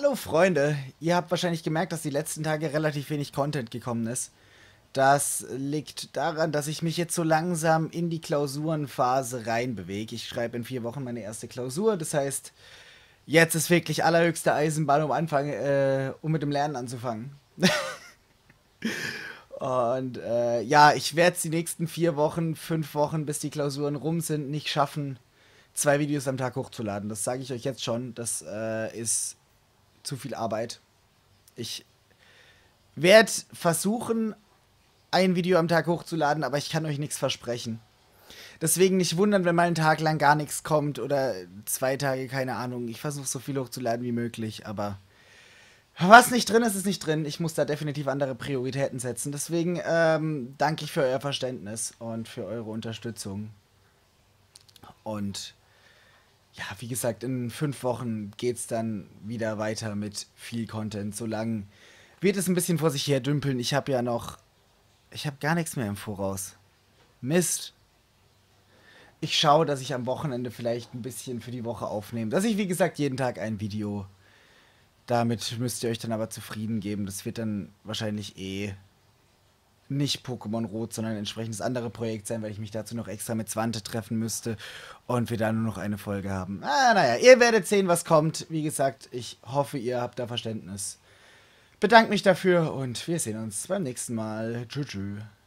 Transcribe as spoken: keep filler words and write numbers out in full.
Hallo Freunde, ihr habt wahrscheinlich gemerkt, dass die letzten Tage relativ wenig Content gekommen ist. Das liegt daran, dass ich mich jetzt so langsam in die Klausurenphase reinbewege. Ich schreibe in vier Wochen meine erste Klausur, das heißt, jetzt ist wirklich allerhöchste Eisenbahn, um anfangen, äh, um mit dem Lernen anzufangen. Und äh, ja, ich werde es die nächsten vier Wochen, fünf Wochen, bis die Klausuren rum sind, nicht schaffen, zwei Videos am Tag hochzuladen. Das sage ich euch jetzt schon. Das äh, ist zu viel Arbeit. Ich werde versuchen, ein Video am Tag hochzuladen, aber ich kann euch nichts versprechen. Deswegen nicht wundern, wenn mal einen Tag lang gar nichts kommt oder zwei Tage, keine Ahnung. Ich versuche so viel hochzuladen wie möglich, aber was nicht drin ist, ist nicht drin. Ich muss da definitiv andere Prioritäten setzen. Deswegen ähm, danke ich für euer Verständnis und für eure Unterstützung. Und ja, wie gesagt, in fünf Wochen geht's dann wieder weiter mit viel Content. Solange wird es ein bisschen vor sich her dümpeln. Ich habe ja noch, ich habe gar nichts mehr im Voraus. Mist. Ich schaue, dass ich am Wochenende vielleicht ein bisschen für die Woche aufnehme. Dass ich, wie gesagt, jeden Tag ein Video. Damit müsst ihr euch dann aber zufrieden geben. Das wird dann wahrscheinlich eh nicht Pokémon Rot, sondern ein entsprechendes andere Projekt sein, weil ich mich dazu noch extra mit Swante treffen müsste und wir da nur noch eine Folge haben. Ah, naja, ihr werdet sehen, was kommt. Wie gesagt, ich hoffe, ihr habt da Verständnis. Bedanke mich dafür und wir sehen uns beim nächsten Mal. Tschüss. Tschüss.